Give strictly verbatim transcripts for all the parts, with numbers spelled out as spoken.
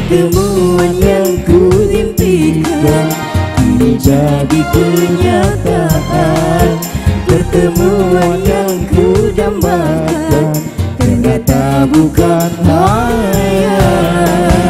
Pertemuan yang ku impikan kini jadi kenyataan. Pertemuan yang ku dambakan ternyata bukan hayal.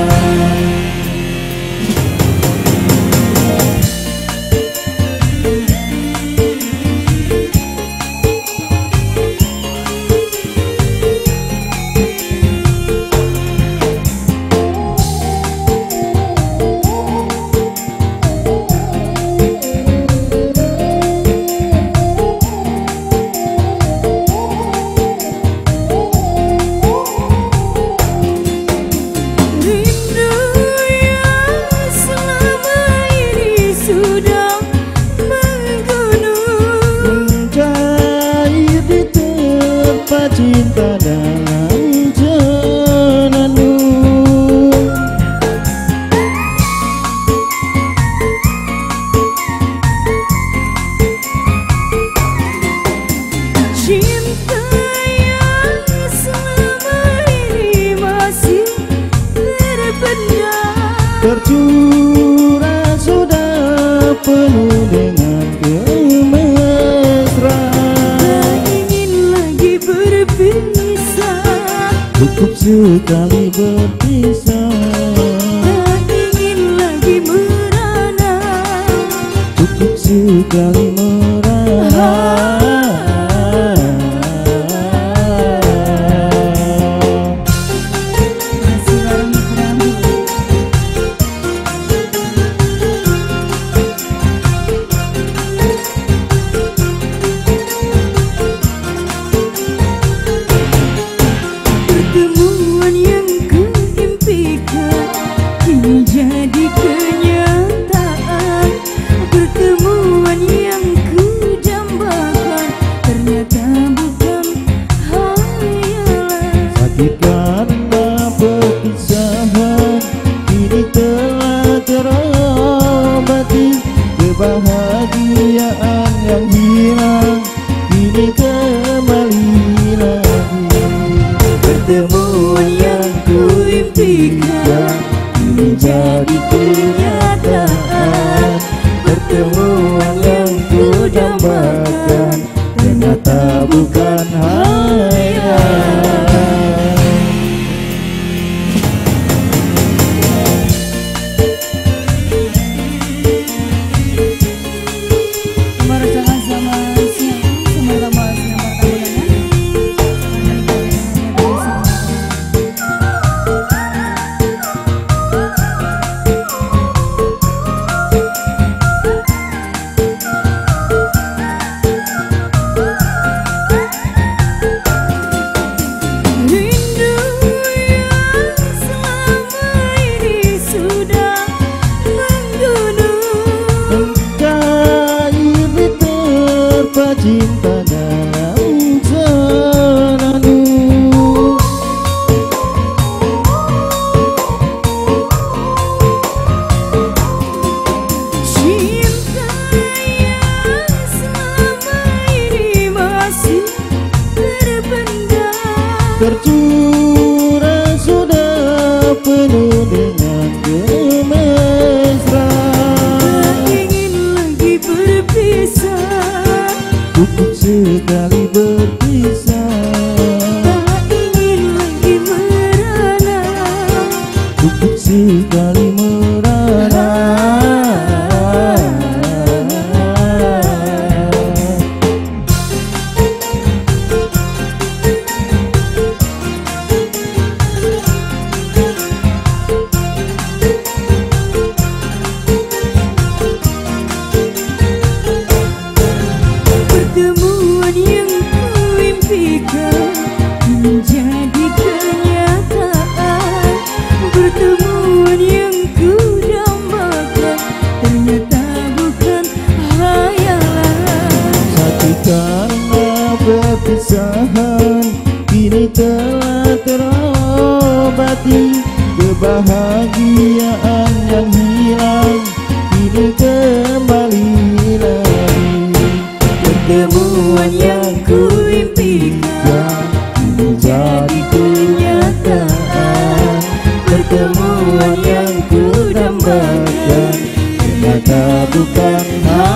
Cinta dalam jenanmu, cinta yang selama ini masih terpendam, tercurah sudah penuh dengan kemesraan. Cukup sekali berpisah, tak ingin lagi merana. cukup sekali merana. Pertemuan yang ku impikan kini jadi kenyataan. Pertemuan yang ku dambakan ternyata bukan hayalan. Sakit karena perpisahan kini telah terobati. Kebahagiaan yang hilang kini kembali lagi. Pertemuan yang ku impikan kini jadi kenyataan. Pertemuan yang ku dambakan ternyata bukan hayal. Merasakan sama siapa? Sama-sama siapa tamunya? Cinta dalam jenanmu, cinta yang selama ini masih terpendam, tercurah sudah penuh dengan kemesraan. tak ingin lagi berpisah, cukup sekali berpisah, tak ingin lagi merana. cukup sekali merana. Pertemuan yang ku impikan menjadi kenyataan. Pertemuan yang ku dambakan ternyata bukan hayalan. Sakit karena perpisahan kini telah terobati. Kebahagiaan yang hilang kini kembali lagi. Pertemuan yang ku impikan menjadi kenyataan. pertemuan yang ku dambakan, ternyata bukan hal